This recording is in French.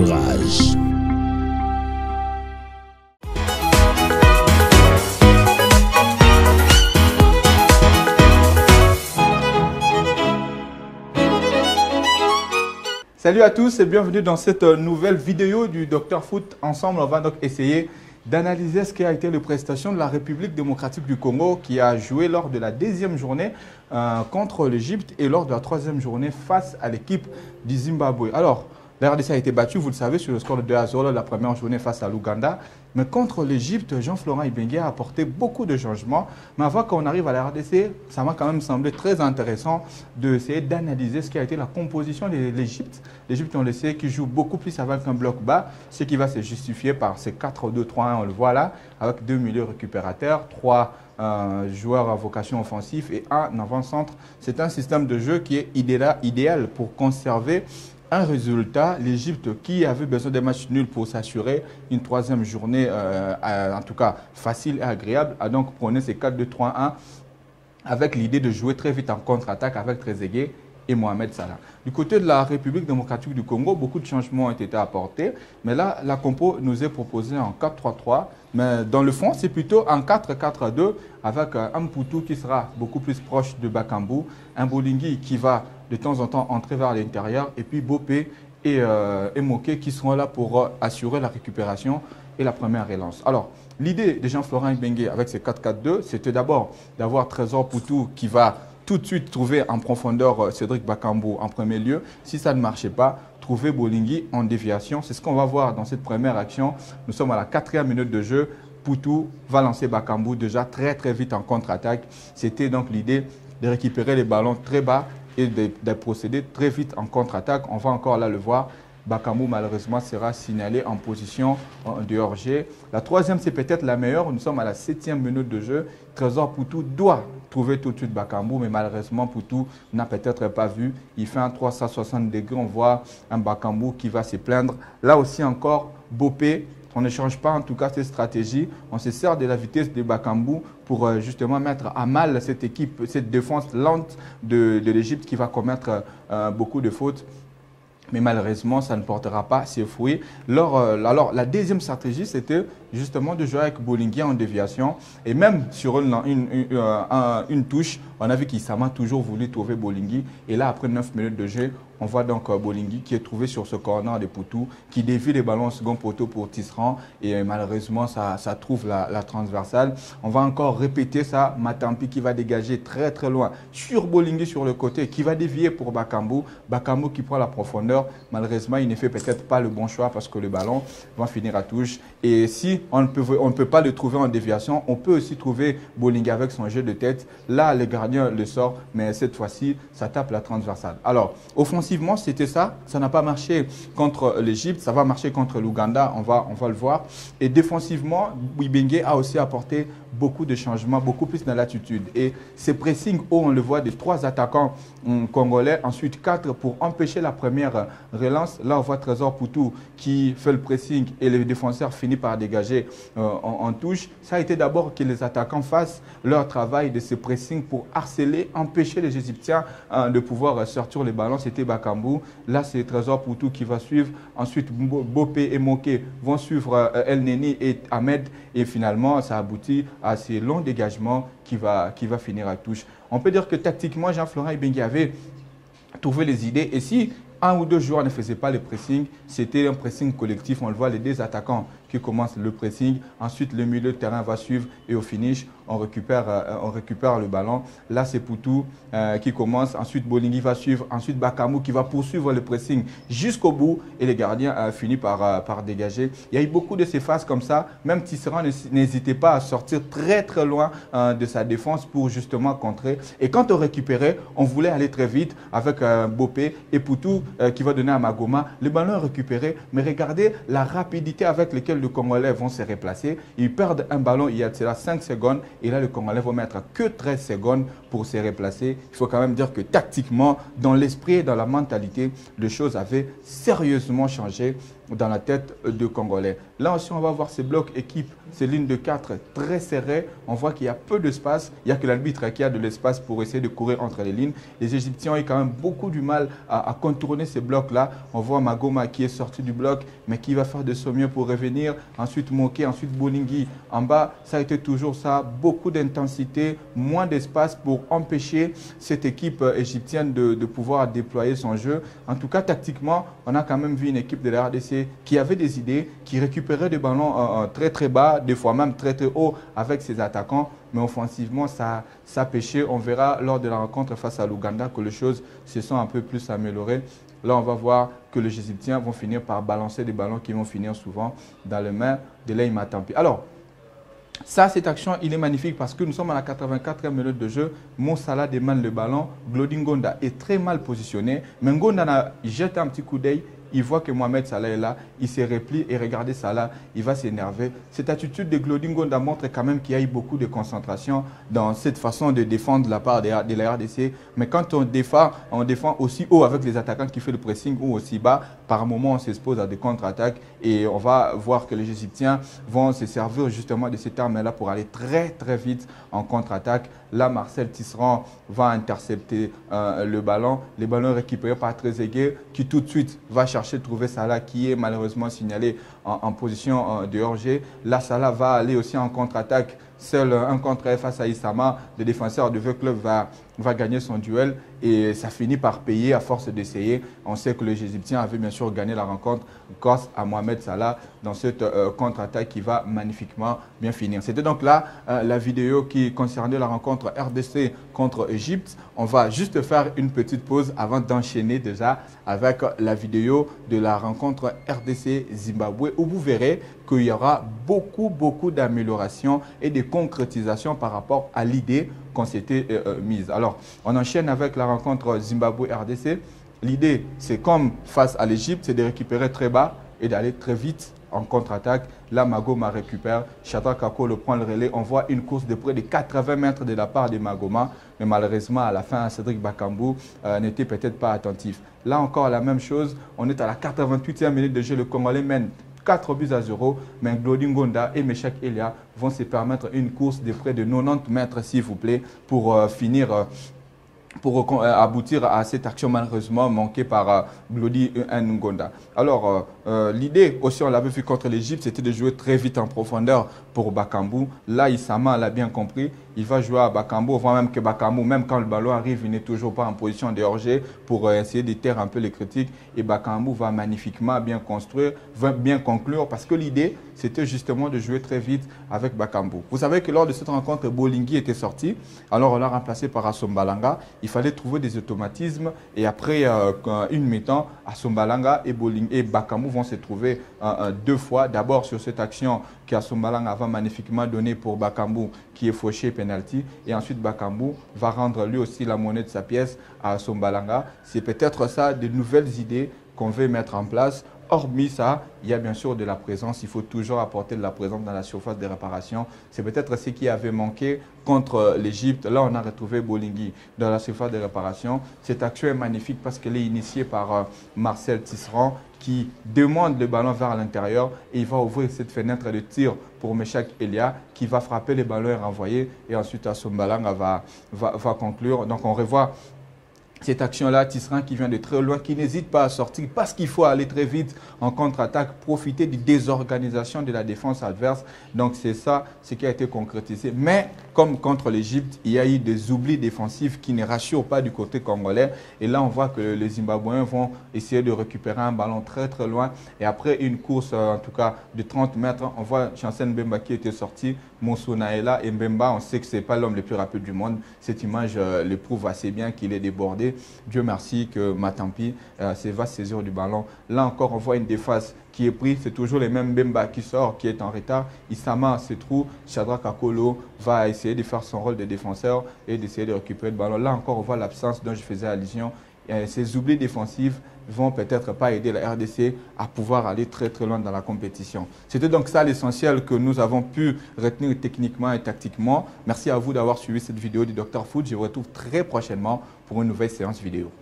entourage. Salut à tous et bienvenue dans cette nouvelle vidéo du Dr Foot. Ensemble, on va donc essayer d'analyser ce qui a été les prestations de la République démocratique du Congo qui a joué lors de la deuxième journée contre l'Égypte et lors de la troisième journée face à l'équipe du Zimbabwe. Alors, la RDC a été battue, vous le savez, sur le score de 2-0 la première journée face à l'Ouganda. Mais contre l'Égypte, Jean-Florent Ibenge a apporté beaucoup de changements. Mais avant qu'on arrive à la RDC, ça m'a quand même semblé très intéressant d'essayer d'analyser ce qui a été la composition de l'Égypte. L'Égypte, on le sait, qui joue beaucoup plus avec un bloc bas, ce qui va se justifier par ces 4-2-3-1, on le voit là, avec deux milieux récupérateurs, trois joueurs à vocation offensive et un avant-centre. C'est un système de jeu qui est idéal pour conserver un résultat. L'Égypte, qui avait besoin des matchs nuls pour s'assurer une troisième journée, en tout cas facile et agréable, a donc prôné ces 4-2-3-1 avec l'idée de jouer très vite en contre-attaque avec Trezeguet et Mohamed Salah. Du côté de la République démocratique du Congo, beaucoup de changements ont été apportés, mais là, la compo nous est proposée en 4-3-3, mais dans le fond, c'est plutôt en 4-4-2 avec un Mputu qui sera beaucoup plus proche de Bakambu, un Bolingui qui va de temps en temps entrer vers l'intérieur, et puis Bopé et Moké qui seront là pour assurer la récupération et la première relance. Alors, l'idée de Jean-Florent Ibenge avec ces 4-4-2, c'était d'abord d'avoir Trésor Poutou qui va tout de suite trouver en profondeur Cédric Bakambu en premier lieu. Si ça ne marchait pas, trouver Bolingui en déviation. C'est ce qu'on va voir dans cette première action. Nous sommes à la 4e minute de jeu. Poutou va lancer Bakambu déjà très vite en contre-attaque. C'était donc l'idée de récupérer les ballons très bas et de procéder très vite en contre-attaque. On va encore là le voir. Bakambu, malheureusement, sera signalé en position de hors-jeu. La troisième, c'est peut-être la meilleure. Nous sommes à la 7e minute de jeu. Trésor Poutou doit trouver tout de suite Bakambu, mais malheureusement, Poutou n'a peut-être pas vu. Il fait un 360 degrés. On voit un Bakambu qui va se plaindre. Là aussi encore, Bopé. On ne change pas en tout cas cette stratégie. On se sert de la vitesse de Bakambu pour justement mettre à mal cette équipe, cette défense lente de l'Égypte qui va commettre beaucoup de fautes. Mais malheureusement, ça ne portera pas ses fruits. Alors, la deuxième stratégie, c'était justement de jouer avec Bolingui en déviation. Et même sur une touche, on a vu qu'Issama a toujours voulu trouver Bolingui. Et là, après 9 minutes de jeu, on voit donc Bolingui qui est trouvé sur ce corner de Poutou, qui dévie les ballons au second poteau pour Tisserand. Et malheureusement, ça trouve la transversale. On va encore répéter ça. Matampi qui va dégager très loin sur Bolingui sur le côté, qui va dévier pour Bakambu. Bakambu qui prend la profondeur. Malheureusement, il ne fait peut-être pas le bon choix parce que le ballon va finir à touche. Et si on ne peut pas le trouver en déviation, on peut aussi trouver Bolingui avec son jeu de tête. Là, le gardien le sort, mais cette fois-ci, ça tape la transversale. Alors, offensivement, c'était ça. Ça n'a pas marché contre l'Égypte. Ça va marcher contre l'Ouganda. On va le voir. Et défensivement, Ibenge a aussi apporté beaucoup de changements, beaucoup plus dans l'attitude. Et ces pressings où on le voit des 3 attaquants congolais, ensuite 4 pour empêcher la première relance. Là, on voit Trésor Poutou qui fait le pressing et le défenseur finit par dégager en touche. Ça a été d'abord que les attaquants fassent leur travail de ce pressing pour harceler, empêcher les Égyptiens de pouvoir sortir les ballons. C'était Bakambu. Là, c'est Trésor Poutou qui va suivre. Ensuite, Bopé et Moké vont suivre El Neni et Ahmed. Et finalement, ça aboutit à ces longs dégagements qui va finir à touche. On peut dire que tactiquement, Jean-Florent Ibenge avait trouvé les idées. Et si un ou deux joueurs ne faisaient pas le pressing, c'était un pressing collectif. On le voit, les 2 attaquants qui commencent le pressing. Ensuite, le milieu de terrain va suivre et au finish, on récupère le ballon. Là, c'est Poutou qui commence. Ensuite, Bolingui va suivre. Ensuite, Bakambu qui va poursuivre le pressing jusqu'au bout. Et les gardiens finissent par dégager. Il y a eu beaucoup de ces phases comme ça. Même Tisserand n'hésitait pas à sortir très loin de sa défense pour justement contrer. Et quand on récupérait, on voulait aller très vite avec Bopé et Poutou qui va donner à Magoma. Le ballon est récupéré. Mais regardez la rapidité avec laquelle les Congolais vont se replacer. Ils perdent un ballon il y a 5 secondes. Et là, le Congolais va mettre que 13 secondes pour se replacer. Il faut quand même dire que tactiquement, dans l'esprit et dans la mentalité, les choses avaient sérieusement changé dans la tête de Congolais. Là aussi, on va voir ces blocs équipes, ces lignes de 4 très serrées. On voit qu'il y a peu d'espace. Il n'y a que l'arbitre qui a de l'espace pour essayer de courir entre les lignes. Les Égyptiens ont eu quand même beaucoup du mal à contourner contourner ces blocs-là. On voit Magoma qui est sorti du bloc, mais qui va faire de son mieux pour revenir. Ensuite Moké, ensuite Bolingui. En bas, ça a été toujours ça, beaucoup d'intensité, moins d'espace pour empêcher cette équipe égyptienne de pouvoir déployer son jeu. En tout cas, tactiquement, on a quand même vu une équipe de la RDC qui avait des idées, qui récupérait des ballons très très bas, des fois même très très haut avec ses attaquants. Mais offensivement, ça pêchait. On verra lors de la rencontre face à l'Ouganda que les choses se sont un peu plus améliorées. Là, on va voir que les Égyptiens vont finir par balancer des ballons qui vont finir souvent dans les mains de Lei Matampi. Alors, ça, cette action, il est magnifique parce que nous sommes à la 84e minute de jeu. Mo Salah demande le ballon. Glody Ngonda est très mal positionné. Mais Ngonda jette un petit coup d'œil. Il voit que Mohamed Salah est là, il se replie et regardez Salah, il va s'énerver. Cette attitude de Glody Ngonda montre quand même qu'il y a eu beaucoup de concentration dans cette façon de défendre de la part de la RDC. Mais quand on défend aussi haut avec les attaquants qui font le pressing ou aussi bas, par moment on s'expose à des contre-attaques et on va voir que les Égyptiens vont se servir justement de cette arme-là pour aller très très vite en contre-attaque. Là, Marcel Tisserand va intercepter le ballon récupéré par Trezeguet qui tout de suite va trouver Salah qui est malheureusement signalé en position de hors-jeu. Là, Salah va aller aussi en contre-attaque. Seul un contre face à Issama, le défenseur du vieux club va gagner son duel et ça finit par payer à force d'essayer. On sait que les Égyptiens avaient bien sûr gagné la rencontre grâce à Mohamed Salah dans cette contre-attaque qui va magnifiquement bien finir. C'était donc là la vidéo qui concernait la rencontre RDC contre Égypte. On va juste faire une petite pause avant d'enchaîner déjà avec la vidéo de la rencontre RDC-Zimbabwe où vous verrez qu'il y aura beaucoup d'améliorations et de concrétisation par rapport à l'idée qu'on s'était mise. Alors, on enchaîne avec la rencontre Zimbabwe-RDC. L'idée, c'est comme face à l'Égypte, c'est de récupérer très bas et d'aller très vite en contre-attaque. Là, Magoma récupère. Shadrack Akolo prend le relais. On voit une course de près de 80 mètres de la part de Magoma. Mais malheureusement, à la fin, Cédric Bakambu n'était peut-être pas attentif. Là encore, la même chose. On est à la 88e minute de jeu. Le Congolais mène 4-0, mais Glody Ngonda et Meshak Elia vont se permettre une course de près de 90 mètres, s'il vous plaît, pour aboutir à cette action malheureusement manquée par Glody Ngonda. Alors, l'idée aussi, on l'avait vu contre l'Égypte, c'était de jouer très vite en profondeur pour Bakambu. Là, Issama l'a bien compris. Il va jouer à Bakambu. On voit même que Bakambu, même quand le ballon arrive, il n'est toujours pas en position de hors-jeu pour essayer de taire un peu les critiques. Et Bakambu va magnifiquement bien construire, va bien conclure parce que l'idée, c'était justement de jouer très vite avec Bakambu. Vous savez que lors de cette rencontre, Bolingui était sorti. Alors, on l'a remplacé par Assombalanga. Il fallait trouver des automatismes. Et après une mi-temps, Assombalanga et Bakambu vont se trouver deux fois. D'abord sur cette action qu'Assombalanga va magnifiquement donner pour Bakambu qui est fauché penalty. Et ensuite, Bakambu va rendre lui aussi la monnaie de sa pièce à Assombalanga. C'est peut-être ça, de nouvelles idées qu'on veut mettre en place. Hormis ça, il y a bien sûr de la présence. Il faut toujours apporter de la présence dans la surface de réparation. C'est peut-être ce qui avait manqué contre l'Égypte. Là, on a retrouvé Bolingui dans la surface de réparation. Cette action est magnifique parce qu'elle est initiée par Marcel Tisserand qui demande le ballon vers l'intérieur et il va ouvrir cette fenêtre de tir pour Meshak Elia qui va frapper les ballons et renvoyer. Et ensuite, Assombalanga va conclure. Donc, on revoit cette action-là, Tisserand qui vient de très loin, qui n'hésite pas à sortir parce qu'il faut aller très vite en contre-attaque, profiter de désorganisation de la défense adverse. Donc c'est ça, ce qui a été concrétisé. Mais comme contre l'Égypte, il y a eu des oublis défensifs qui ne rassurent pas du côté congolais. Et là, on voit que les Zimbabwéens vont essayer de récupérer un ballon très très loin. Et après une course, en tout cas de 30 mètres, on voit Chancel Mbemba qui était sorti. Monsuna est là et Mbemba, on sait que ce n'est pas l'homme le plus rapide du monde. Cette image le prouve assez bien qu'il est débordé. Dieu merci que Matampi va saisir du ballon. Là encore, on voit une défense qui est prise. C'est toujours les mêmes Mbemba qui sort, qui est en retard. Issama se trouve. Shadrack Akolo va essayer de faire son rôle de défenseur et d'essayer de récupérer le ballon. Là encore, on voit l'absence dont je faisais allusion. Ces oublis défensifs vont peut-être pas aider la RDC à pouvoir aller très très loin dans la compétition. C'était donc ça l'essentiel que nous avons pu retenir techniquement et tactiquement. Merci à vous d'avoir suivi cette vidéo du Dr Foot. Je vous retrouve très prochainement pour une nouvelle séance vidéo.